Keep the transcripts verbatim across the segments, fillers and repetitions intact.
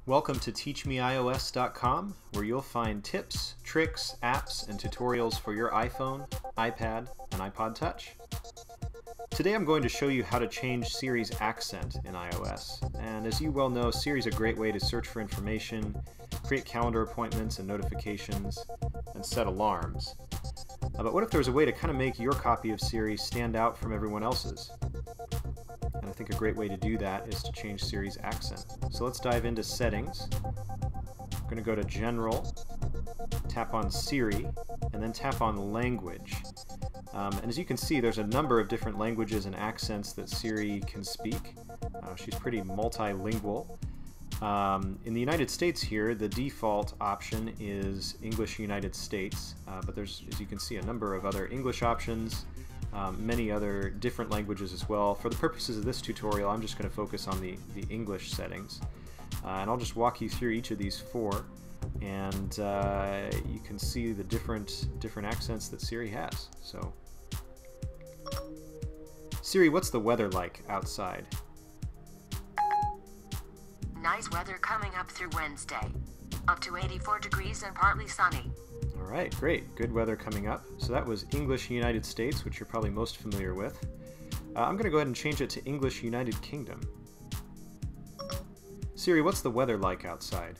Welcome to teach me i O S dot com, where you'll find tips, tricks, apps, and tutorials for your iPhone, iPad, and iPod Touch. Today I'm going to show you how to change Siri's accent in iOS. And as you well know, Siri's a great way to search for information, create calendar appointments and notifications, and set alarms. Uh, but what if there was a way to kind of make your copy of Siri stand out from everyone else's? And I think a great way to do that is to change Siri's accent. So let's dive into Settings. I'm going to go to General, tap on Siri, and then tap on Language. Um, and as you can see, there's a number of different languages and accents that Siri can speak. Uh, she's pretty multilingual. Um, in the United States here, the default option is English United States, uh, but there's, as you can see, a number of other English options, um, many other different languages as well. For the purposes of this tutorial, I'm just going to focus on the, the English settings, uh, and I'll just walk you through each of these four, and uh, you can see the different, different accents that Siri has. So, Siri, what's the weather like outside? Nice weather coming up through Wednesday. Up to eighty-four degrees and partly sunny. All right, great. Good weather coming up. So that was English United States, which you're probably most familiar with. Uh, I'm going to go ahead and change it to English United Kingdom. Siri, what's the weather like outside?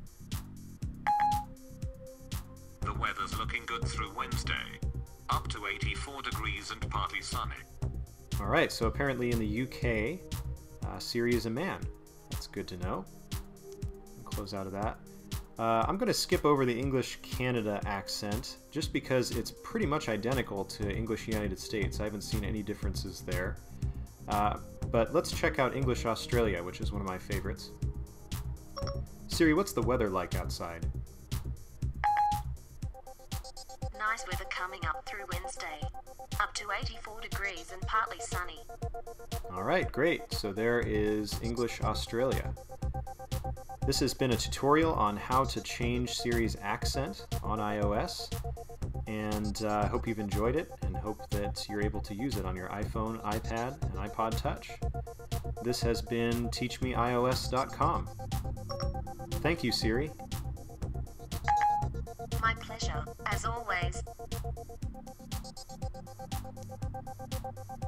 The weather's looking good through Wednesday. Up to eighty-four degrees and partly sunny. All right, so apparently in the U K, uh, Siri is a man. That's good to know. Close out of that. Uh, I'm going to skip over the English Canada accent just because it's pretty much identical to English United States. I haven't seen any differences there. Uh, but let's check out English Australia, which is one of my favorites. Siri, what's the weather like outside? Nice weather coming up through Wednesday. Up to eighty-four degrees and partly sunny. All right, great. So there is English Australia. This has been a tutorial on how to change Siri's accent on iOS, and uh, I hope you've enjoyed it and hope that you're able to use it on your iPhone, iPad, and iPod Touch. This has been teach me i O S dot com. Thank you, Siri. My pleasure, as always.